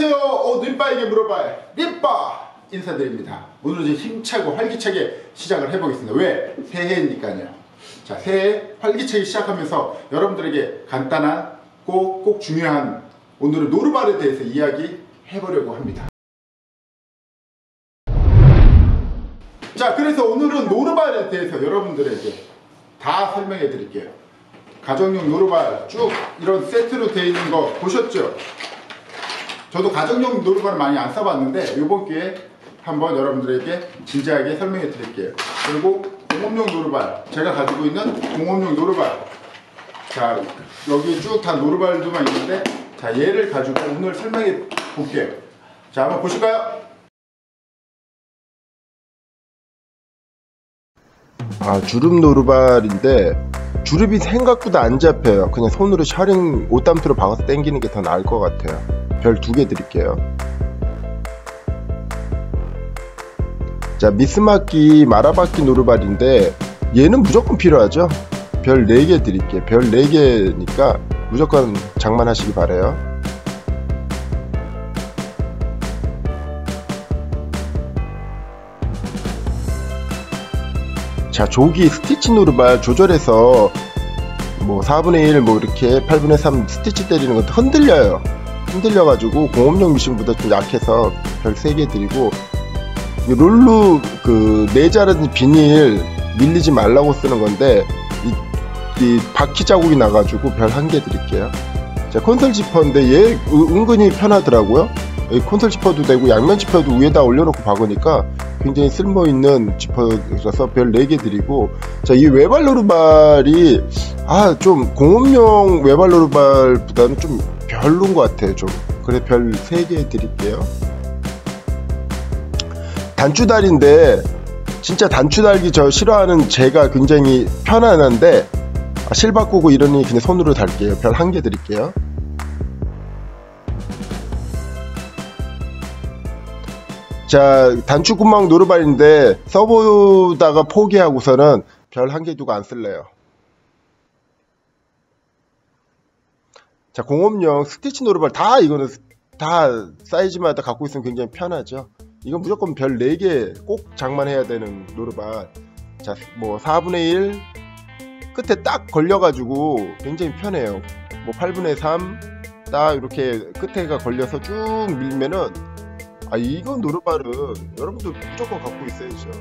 안녕하세요. 림바에게 물어봐요. 림바 인사드립니다. 오늘은 이제 힘차고 활기차게 시작을 해보겠습니다. 왜? 새해니까요. 자, 새해 활기차게 시작하면서 여러분들에게 간단하고 꼭 중요한 오늘은 노르발에 대해서 이야기해보려고 합니다. 자, 그래서 오늘은 노르발에 대해서 여러분들에게 다 설명해 드릴게요. 가정용 노르발 쭉 이런 세트로 되어 있는 거 보셨죠? 저도 가정용 노르발을 많이 안 써봤는데 이번 기회에 한번 여러분들에게 진지하게 설명해 드릴게요. 그리고 공업용 노르발, 제가 가지고 있는 공업용 노르발, 자 여기 쭉 다 노르발들만 있는데, 자 얘를 가지고 오늘 설명해 볼게요. 자 한번 보실까요? 주름 노르발인데 주름이 생각보다 안 잡혀요. 그냥 손으로 셔링 옷담투로 박아서 당기는 게 더 나을 것 같아요. 별 2개 드릴게요. 자, 미스마키 마라바키 노르발인데 얘는 무조건 필요하죠. 별 4개 드릴게요. 별 4개니까 무조건 장만하시기 바라요. 자, 조기 스티치 노르발 조절해서 뭐 4분의 1 뭐 이렇게 8분의 3 스티치 때리는 것도 흔들려요. 흔들려가지고 공업용 미싱보다 좀 약해서 별 3개 드리고, 롤루 그 내자라든지 비닐 밀리지 말라고 쓰는 건데 이 바퀴 자국이 나가지고 별 1개 드릴게요. 자, 콘솔 지퍼인데 얘 은근히 편하더라고요. 콘솔 지퍼도 되고 양면 지퍼도 위에다 올려놓고 박으니까 굉장히 쓸모있는 지퍼라서 별 4개 드리고, 자, 이 외발 노르발이 좀 공업용 외발 노르발보다는 좀 별로인 것 같아요. 좀 그래 별 3개 드릴게요. 단추달인데 진짜 단추 달기 저 싫어하는 제가 굉장히 편안한데 실 바꾸고 이러니 그냥 손으로 달게요. 별 1개 드릴게요. 자, 단추구멍 노르발인데 써보다가 포기하고서는 별 1개 두고 안 쓸래요. 자, 공업용 스티치 노르발 이거는 다 사이즈마다 갖고 있으면 굉장히 편하죠. 이건 무조건 별 4개 꼭 장만해야 되는 노르발. 자, 뭐 4분의 1 끝에 딱 걸려가지고 굉장히 편해요. 뭐 8분의 3 딱 이렇게 끝에가 걸려서 쭉 밀면은 이건 노르발은 여러분들 무조건 갖고 있어야죠.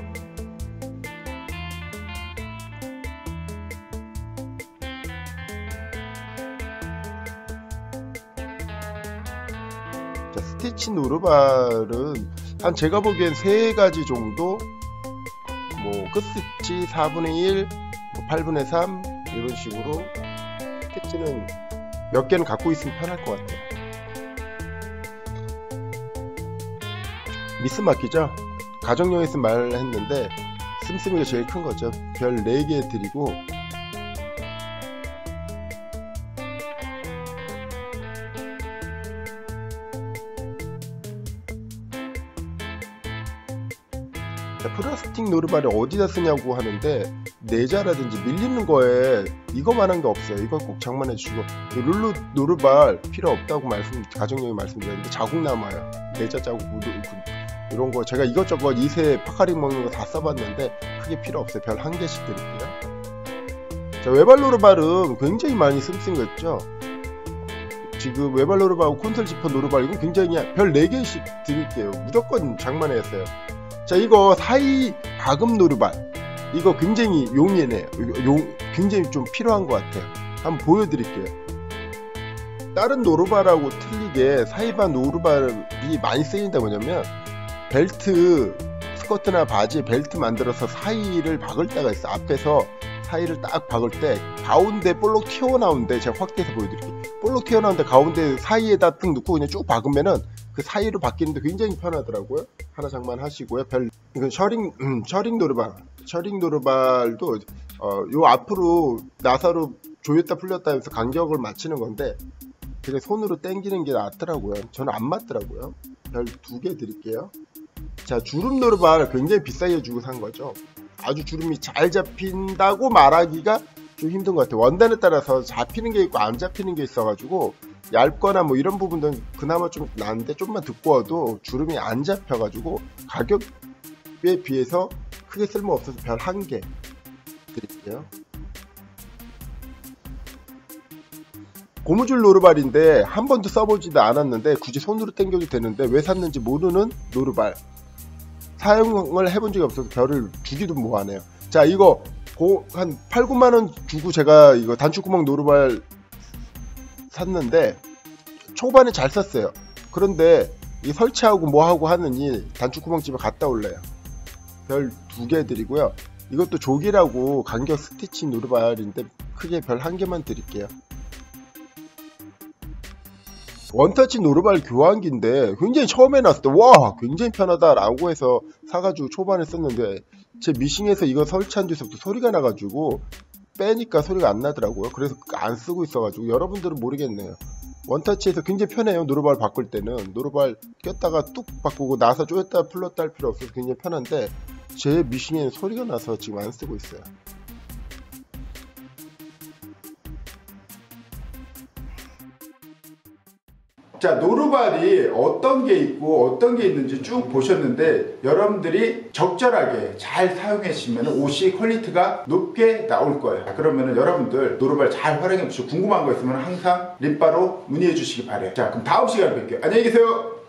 자, 스티치 노르발은 한 제가 보기엔 3가지 정도, 뭐 끝스티치 4분의 1, 뭐 8분의 3 이런 식으로 스티치는 몇 개는 갖고 있으면 편할 것 같아요. 미스마키죠? 가정용에서 말했는데 씀씀이가 제일 큰 거죠. 별 4개 드리고, 플라스틱 노르발을 어디다 쓰냐고 하는데 내자라든지 밀리는 거에 이거만한 게 없어요. 이거 꼭 장만해 주시고, 룰루 노르발 필요 없다고 가정용에 말씀드렸는데 자국 남아요. 내자 자국 이런 거 제가 이것저것 2세 파카링 먹는 거 다 써봤는데 크게 필요 없어요. 별 1개씩 드릴게요. 자, 외발 노르발은 굉장히 많이 씀씀했죠. 지금 외발 노르발하고 콘솔 지퍼 노르발 이거 굉장히 별 4개씩 드릴게요. 무조건 장만했어요. 자, 이거 사이 가금 노르발 이거 굉장히 용이해요. 굉장히 좀 필요한 것 같아요. 한번 보여드릴게요. 다른 노르발하고 틀리게 사이반 노르발이 많이 쓰인다. 뭐냐면 벨트, 스커트나 바지에 벨트 만들어서 사이를 박을 때가 있어. 앞에서 사이를 딱 박을 때 가운데 볼록 튀어나오는데, 제가 확대해서 보여드릴게요. 볼록 튀어나오는데 가운데 사이에다 쭉 넣고 그냥 쭉 박으면은 그 사이로 바뀌는데 굉장히 편하더라고요. 하나 장만하시고요. 이건 셔링 노르발. 셔링 노르발도 요 앞으로 나사로 조였다 풀렸다 해서 간격을 맞추는 건데 그냥 손으로 당기는 게 낫더라고요. 저는 안 맞더라고요. 별 2개 드릴게요. 자, 주름 노르발 굉장히 비싸게 주고 산 거죠. 아주 주름이 잘 잡힌다고 말하기가 좀 힘든 것 같아요. 원단에 따라서 잡히는 게 있고 안 잡히는 게 있어가지고 얇거나 뭐 이런 부분들은 그나마 좀 나은데 좀만 두꺼워도 주름이 안 잡혀가지고 가격에 비해서 크게 쓸모없어서 별 1개 드릴게요. 고무줄 노루발인데 한 번도 써보지도 않았는데 굳이 손으로 당겨도 되는데 왜 샀는지 모르는 노루발, 사용을 해본 적이 없어서 별을 주기도 뭐하네요. 자, 이거 한 8, 9만원 주고 제가 이거 단추구멍 노루발 샀는데 초반에 잘 썼어요. 그런데 이 설치하고 뭐하고 하느니 단추구멍집에 갔다 올래요. 별 2개 드리고요. 이것도 조기라고 간격 스티치 노루발인데 크게 별 1개만 드릴게요. 원터치 노루발 교환기인데 굉장히 처음에 나왔을 때 와 굉장히 편하다 라고 해서 사가지고 초반에 썼는데 제 미싱에서 이거 설치한 뒤서부터 소리가 나가지고 빼니까 소리가 안 나더라고요. 그래서 안 쓰고 있어가지고 여러분들은 모르겠네요. 원터치에서 굉장히 편해요. 노루발 바꿀 때는 노루발 꼈다가 뚝 바꾸고 나서 조였다 풀렀다 할 필요 없어서 굉장히 편한데 제 미싱에는 소리가 나서 지금 안 쓰고 있어요. 자, 노루발이 어떤 게 있고 어떤 게 있는지 쭉 보셨는데 여러분들이 적절하게 잘 사용하시면 옷이 퀄리티가 높게 나올 거예요. 그러면 여러분들 노루발 잘 활용해 보시고 궁금한 거 있으면 항상 립바로 문의해 주시기 바래요. 자, 그럼 다음 시간에 뵐게요. 안녕히 계세요.